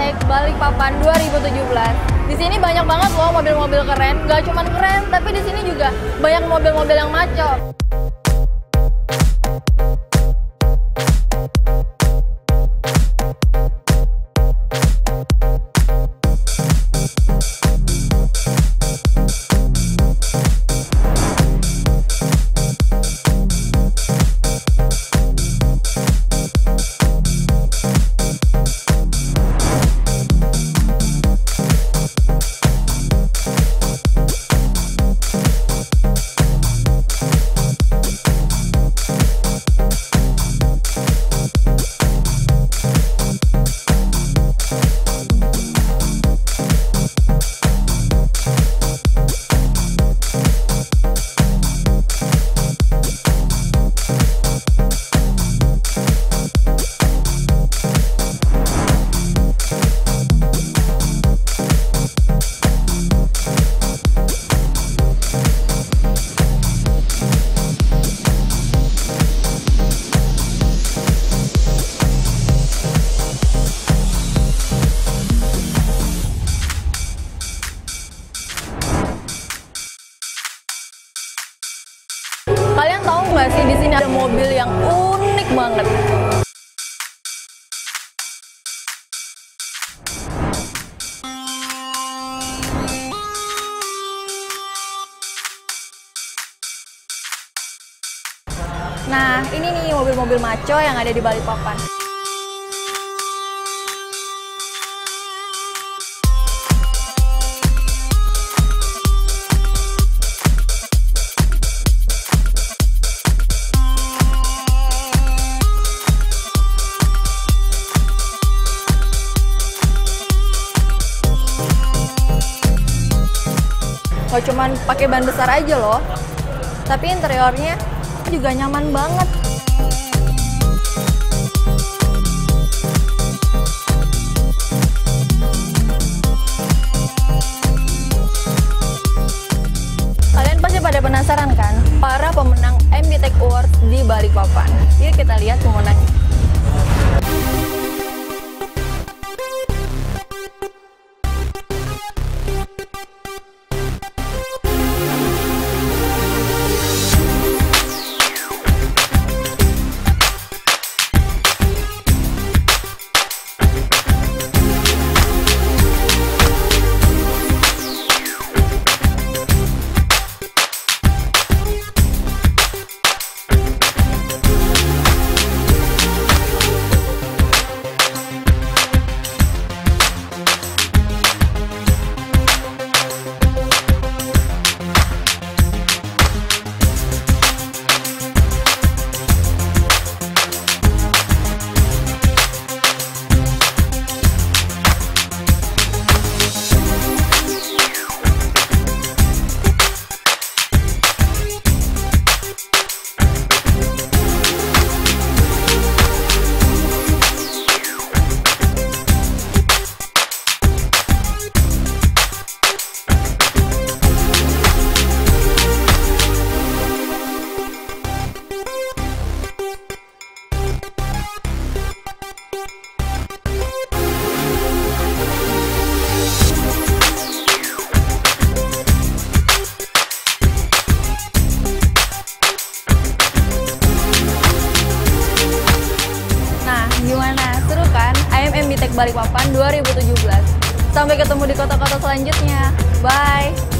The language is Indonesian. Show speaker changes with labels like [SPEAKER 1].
[SPEAKER 1] MBTEK Balikpapan 2017. Di sini banyak banget loh mobil-mobil keren. Gak cuma keren, tapi di sini juga banyak mobil-mobil yang maco. Kalian tahu nggak sih di sini ada mobil yang unik banget? Nah, ini nih mobil-mobil maco yang ada di Balikpapan. Gak cuman pakai ban besar aja loh, tapi interiornya juga nyaman banget. Kalian pasti pada penasaran kan, para pemenang MBTEK Awards di Balikpapan. Yuk kita lihat pemenangnya. Gimana? Seru kan? MBTEK Balikpapan 2017. Sampai ketemu di kota-kota selanjutnya. Bye!